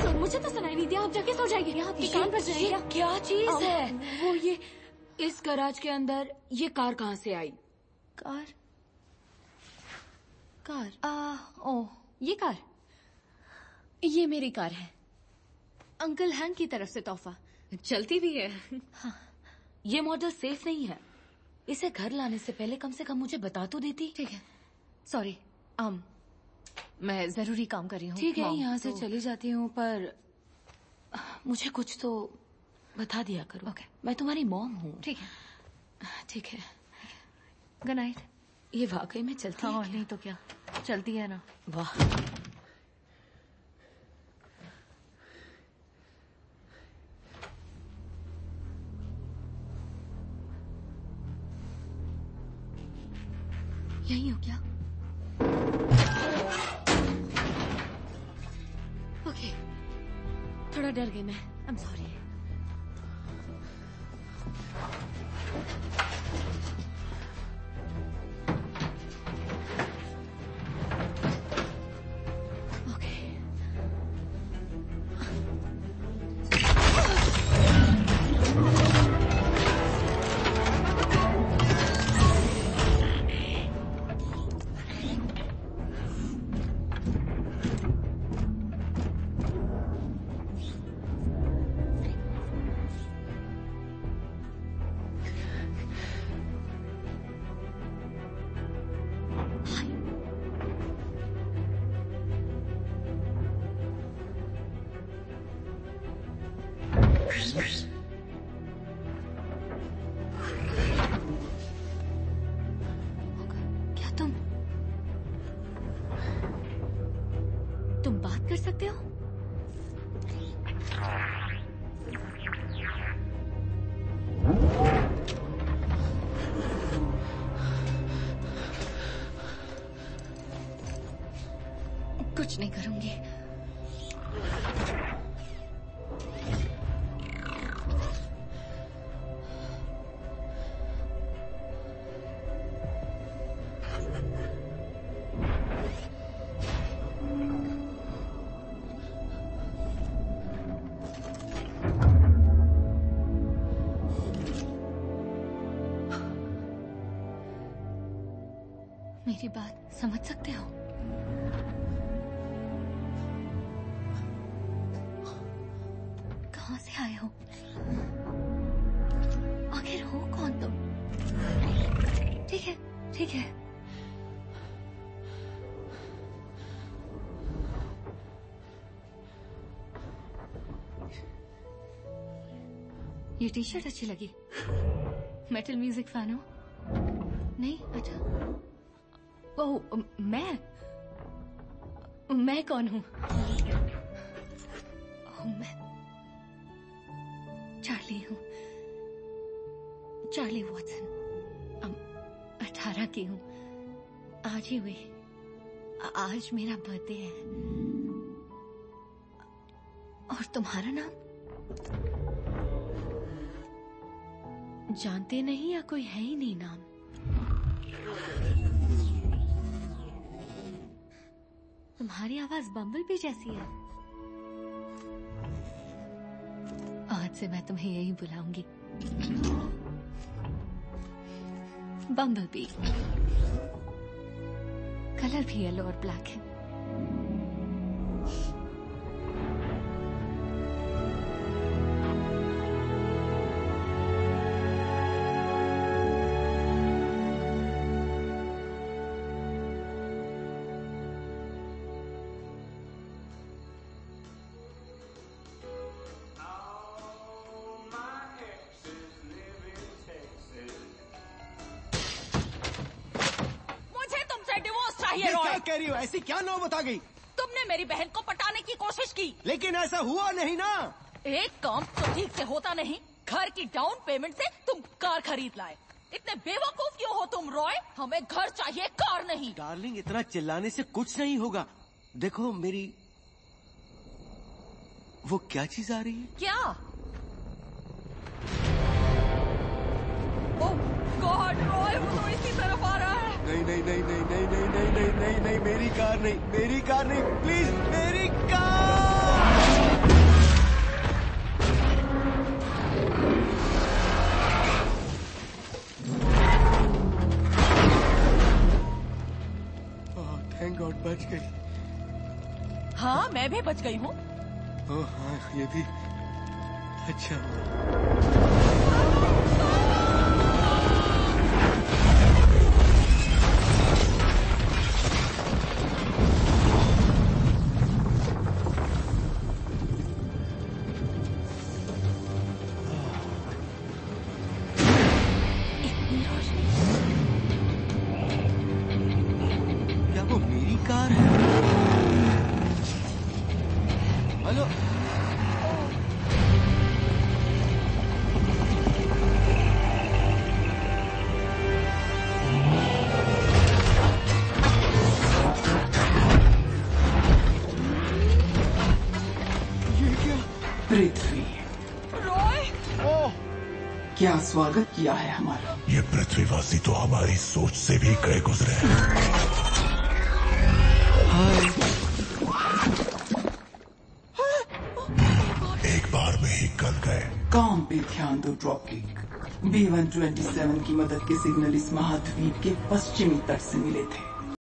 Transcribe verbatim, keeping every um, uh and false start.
मुझे तो सुनाई नहीं दिया, आप जाके सो जाइए। आपके कान पर जाइए। क्या चीज है वो? ये इस गैराज के अंदर ये कार कहाँ से आई? कार कार आ, ओ, ये कार ये मेरी कार है, अंकल हैंक की तरफ से तोहफा। चलती भी है। हाँ। ये मॉडल सेफ नहीं है, इसे घर लाने से पहले कम से कम मुझे बता तो देती। ठीक है, सॉरी um, मैं जरूरी काम कर रही हूँ। ठीक है, यहाँ से तो... चली जाती हूँ, पर मुझे कुछ तो बता दिया करो। ओके, मैं तुम्हारी मॉम हूँ। ठीक है ठीक है। Good night. ये वाकई में चलती हाँ, है? नहीं तो क्या, चलती है ना। वाह। यही हो क्या? ओके, थोड़ा डर गई मैं, आई एम सॉरी। क्या तुम तुम बात कर सकते हो? कुछ नहीं करूंगी। मेरी बात समझ सकते हो? कहाँ से आए हो? आखिर हो कौन तुम? ठीक है, ठीक है। ये टी शर्ट अच्छी लगी। मेटल म्यूजिक फैन हो? नहीं? अच्छा। ओह, मैं मैं कौन हूँ? ओह, मैं चार्ली हूँ, चार्ली वॉटसन। अठारह की हूँ, आज ही हुई। आज मेरा बर्थडे है। और तुम्हारा नाम? जानते नहीं या कोई है ही नहीं नाम? तुम्हारी आवाज बम्बल बी जैसी है। आज से मैं तुम्हें यही बुलाऊंगी, बम्बल बी। कलर भी येलो और ब्लैक है। कह रही हो? ऐसी क्या नौबत आ गई? तुमने मेरी बहन को पटाने की कोशिश की, लेकिन ऐसा हुआ नहीं ना। एक काम तो ठीक से होता नहीं। घर की डाउन पेमेंट से तुम कार खरीद लाए। इतने बेवकूफ क्यों हो तुम रॉय? हमें घर चाहिए, कार नहीं। डार्लिंग, इतना चिल्लाने से कुछ नहीं होगा। देखो मेरी, वो क्या चीज आ रही है? क्या? ओह गॉड रॉय, वो तो इसी तरफ आ रहा है। नहीं नहीं नहीं नहीं नहीं नहीं नहीं नहीं नहीं नहीं मेरी कार नहीं, मेरी कार नहीं, प्लीज मेरी कार। बच गई। हाँ, मैं भी बच गई हूँ। ओह हाँ, ये भी अच्छा हुआ। क्या वो मेरी कार है? हेलो, ये क्या? पृथ्वी, रॉय, क्या स्वागत किया है हमारा। ये पृथ्वीवासी तो हमारी सोच से भी गए गुजरे हैं। एक बार में ही कर गए। काम पे ध्यान दो drop kick. B one twenty seven की मदद के सिग्नल इस महाद्वीप के पश्चिमी तट से मिले थे।